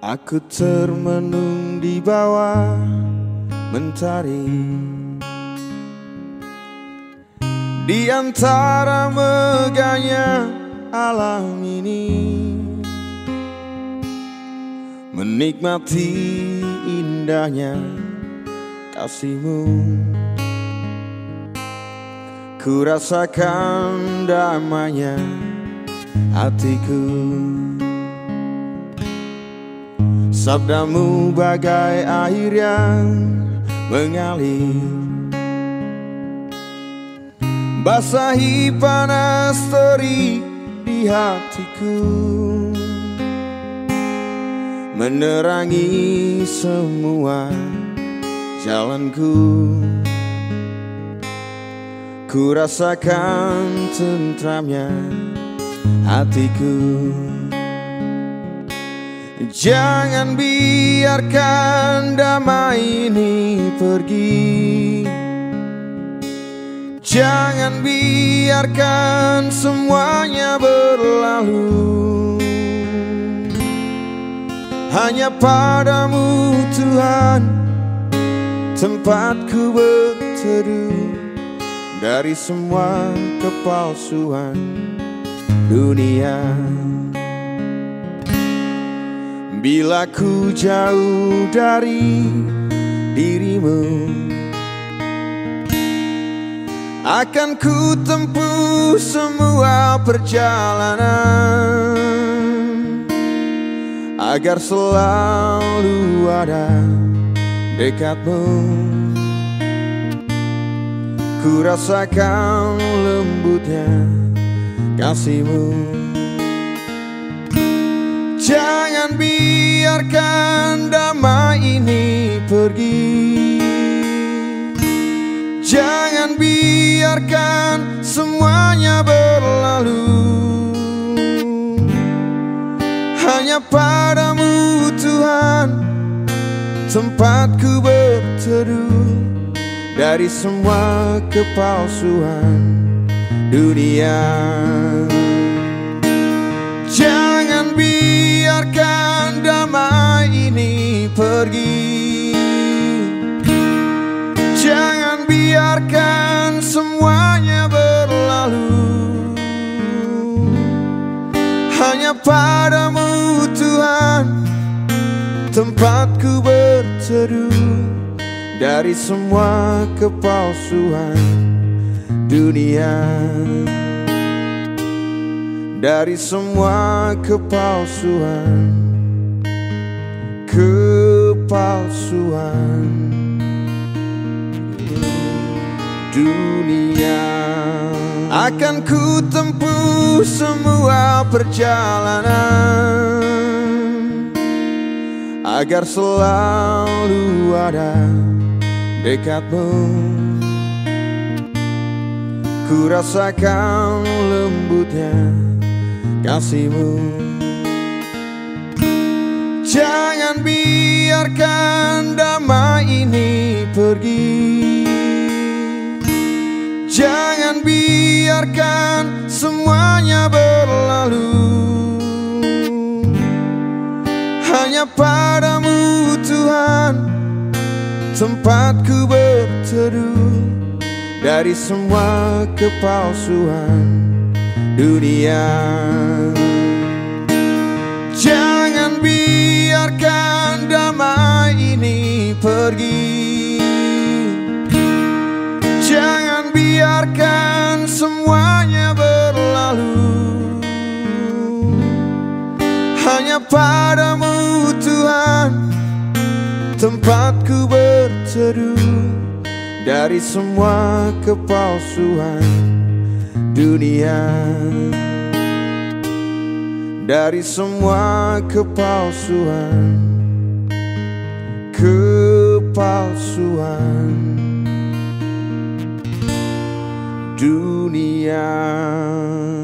Aku termenung di bawah mentari, di antara megahnya alam ini, menikmati indahnya kasihmu. Ku rasakan damainya hatiku. Sabdamu bagai air yang mengalir, basahi panas terik di hatiku, menerangi semua jalanku. Ku rasakan tentramnya hatiku. Jangan biarkan damai ini pergi, jangan biarkan semuanya berlalu. Hanya padamu Tuhan tempatku berteduh, dari semua kepalsuan dunia. Bila ku jauh dari dirimu, akan ku tempuh semua perjalanan, agar selalu ada dekatmu. Ku rasakan lembutnya kasihmu. Jangan biarkan damai ini pergi, jangan biarkan semuanya berlalu. Hanya padamu Tuhan tempatku berteduh, dari semua kepalsuan dunia. Jangan biarkan damai ini pergi, jangan biarkan semuanya berlalu. Hanya padamu Tuhan tempatku berteduh, dari semua kepalsuan dunia, dari semua kepalsuan dunia. Akan ku tempuh semua perjalanan, agar selalu ada dekatmu. Ku rasakan lembutnya kasihmu. Jangan biarkan damai ini pergi, jangan biarkan semuanya berlalu. Hanya padamu Tuhan tempatku berteduh, dari semua kepalsuan dunia. Jangan biarkan damai ini pergi, jangan biarkan semuanya berlalu. Hanya padamu Tuhan tempatku berteduh, dari semua kepalsuan dunia, dari semua kepalsuan dunia.